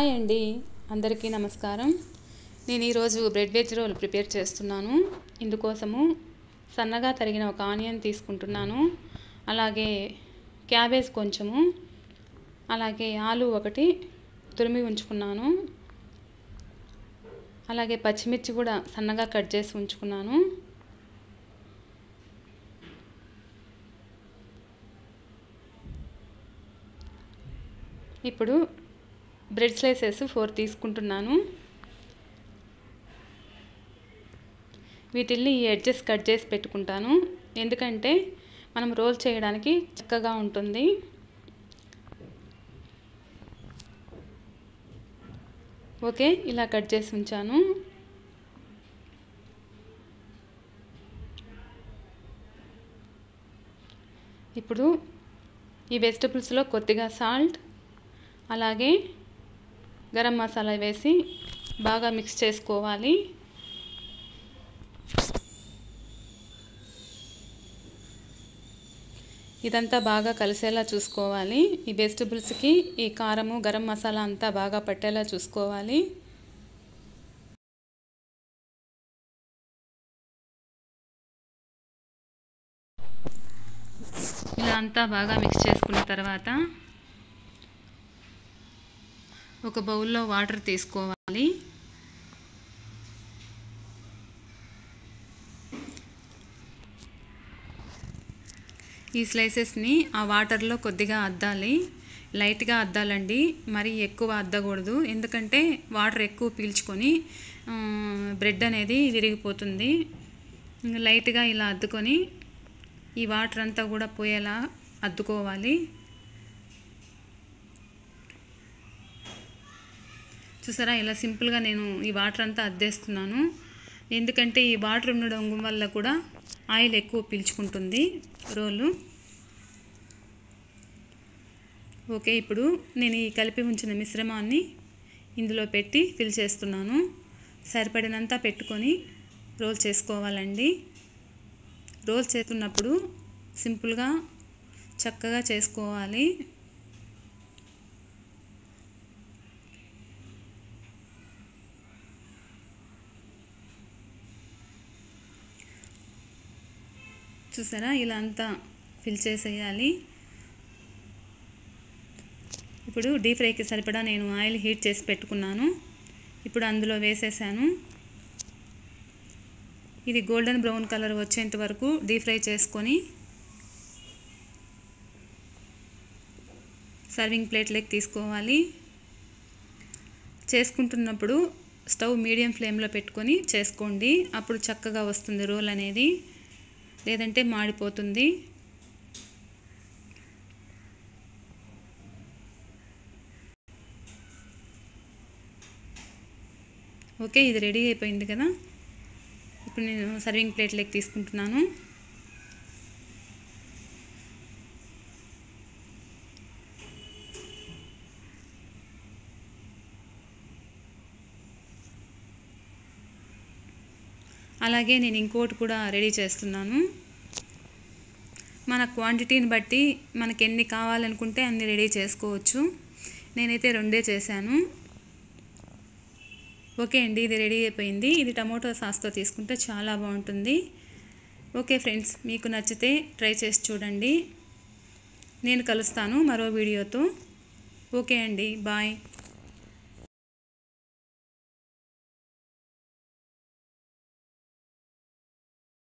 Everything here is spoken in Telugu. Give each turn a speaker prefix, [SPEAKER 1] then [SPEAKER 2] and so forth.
[SPEAKER 1] హాయ్ అండి, అందరికీ నమస్కారం. నేను ఈరోజు బ్రెడ్ వెజ్ రోల్ ప్రిపేర్ చేస్తున్నాను. ఇందుకోసము సన్నగా తరిగిన ఒక ఆనియన్ తీసుకుంటున్నాను. అలాగే క్యాబేజ్ కొంచెము, అలాగే ఆలు ఒకటి తురిమి ఉంచుకున్నాను. అలాగే పచ్చిమిర్చి కూడా సన్నగా కట్ చేసి ఉంచుకున్నాను. ఇప్పుడు బ్రెడ్ స్లైసెస్ 4 తీసుకుంటున్నాను. వీటిల్ని ఈ ఎడ్జెస్ కట్ చేసి పెట్టుకుంటాను, ఎందుకంటే మనం రోల్ చేయడానికి చక్కగా ఉంటుంది. ఓకే, ఇలా కట్ చేసి ఉంచాను. ఇప్పుడు ఈ వెజిటబుల్స్లో కొద్దిగా సాల్ట్, అలాగే గరం మసాలా వేసి బాగా మిక్స్ చేసుకోవాలి. ఇదంతా బాగా కలిసేలా చూసుకోవాలి. ఈ వెజిటబుల్స్కి ఈ కారము గరం మసాలా అంతా బాగా పట్టేలా చూసుకోవాలి. ఇలా అంతా బాగా మిక్స్ చేసుకున్న తర్వాత ఒక బౌల్లో వాటర్ తీసుకోవాలి. ఈ స్లైసెస్ని ఆ వాటర్లో కొద్దిగా అద్దాలి, లైట్గా అద్దాలండి, మరీ ఎక్కువ అద్దకూడదు. ఎందుకంటే వాటర్ ఎక్కువ పీల్చుకొని బ్రెడ్ అనేది విరిగిపోతుంది. లైట్గా ఇలా అద్దుకొని ఈ వాటర్ అంతా కూడా పోయేలా అద్దుకోవాలి. చూసారా, ఇలా సింపుల్గా నేను ఈ వాటర్ అంతా అద్దేస్తున్నాను. ఎందుకంటే ఈ వాటర్ ఉండడం వల్ల కూడా ఆయిల్ ఎక్కువ పీల్చుకుంటుంది రోలు. ఓకే, ఇప్పుడు నేను ఈ కలిపి ఉంచిన మిశ్రమాన్ని ఇందులో పెట్టి ఫిల్ చేస్తున్నాను. సరిపడినంత పెట్టుకొని రోల్ చేసుకోవాలండి. రోల్ చేస్తున్నప్పుడు సింపుల్గా చక్కగా చేసుకోవాలి. చూసారా, ఇలా అంతా ఫిల్ చేసేయాలి. ఇప్పుడు డీప్ ఫ్రైకి సరిపడా నేను ఆయిల్ హీట్ చేసి పెట్టుకున్నాను. ఇప్పుడు అందులో వేసేసాను. ఇది గోల్డెన్ బ్రౌన్ కలర్ వచ్చేంత వరకు డీప్ ఫ్రై చేసుకొని సర్వింగ్ ప్లేట్లోకి తీసుకోవాలి. చేసుకుంటున్నప్పుడు స్టవ్ మీడియం ఫ్లేమ్లో పెట్టుకొని చేసుకోండి, అప్పుడు చక్కగా వస్తుంది రోల్ అనేది, లేదంటే మాడిపోతుంది. ఓకే, ఇది రెడీ అయిపోయింది కదా. ఇప్పుడు నేను సర్వింగ్ ప్లేట్లోకి తీసుకుంటున్నాను. అలాగే నేను ఇంకోటి కూడా రెడీ చేస్తున్నాను. మన క్వాంటిటీని బట్టి మనకి ఎన్ని కావాలనుకుంటే అన్ని రెడీ చేసుకోవచ్చు. నేనైతే 2 చేశాను. ఓకే అండి, ఇది రెడీ అయిపోయింది. ఇది టమోటో సాస్తో తీసుకుంటే చాలా బాగుంటుంది. ఓకే ఫ్రెండ్స్, మీకు నచ్చితే ట్రై చేసి చూడండి. నేను కలుస్తాను మరో వీడియోతో. ఓకే అండి, బాయ్.